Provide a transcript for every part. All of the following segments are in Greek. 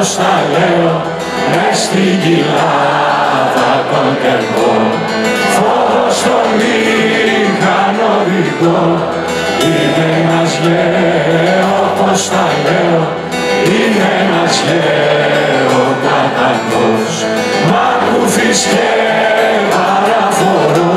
όπως τα λέω, μες στην κοιλάδα των κερδών. Φόβος στον μηχανοδικό, είναι ένας όπως τα λέω, είναι ένας γεωπατανός, μ' ακούφις και παραφορώ.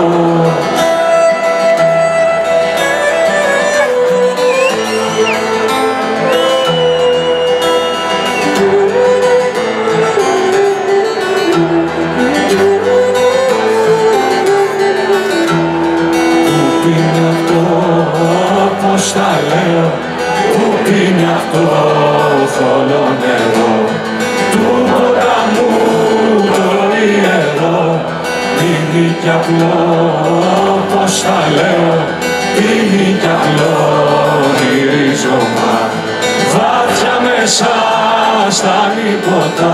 Πώς τα λέω, που πίνει αυτό θολό νερό του ποταμού το ιερό, πίνει κι απλό, πώς τα λέω, πίνει κι απλό ρίζωμα βάθια μέσα στα νυχωτά.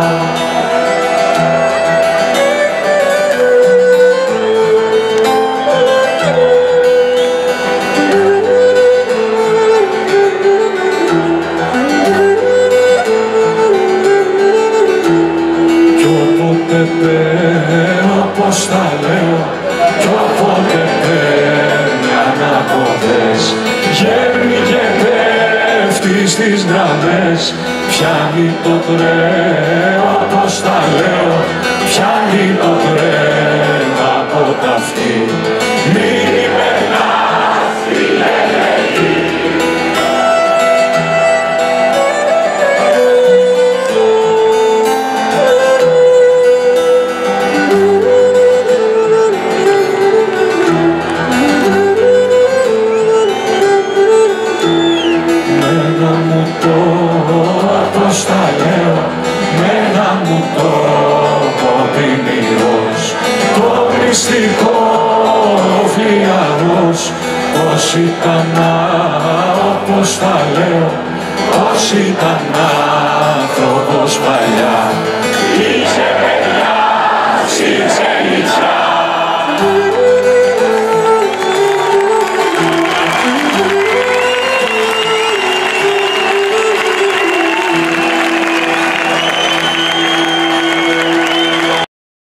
Όπως τα λέω, κι όποτε παίρνει ανάποδες, γέρνει και πέφτει στις γραμμές, πιάνει το τρένο, όπως τα λέω, πιάνει το τρένο από τα αυτή. Μην υπερνά, φίλε παιδί. Πώς τα λέω, με ένα μου τόπο ποιμηρός, το μυστικό φλιαρός, πώς ήταν, όπως τα λέω, πώς ήταν.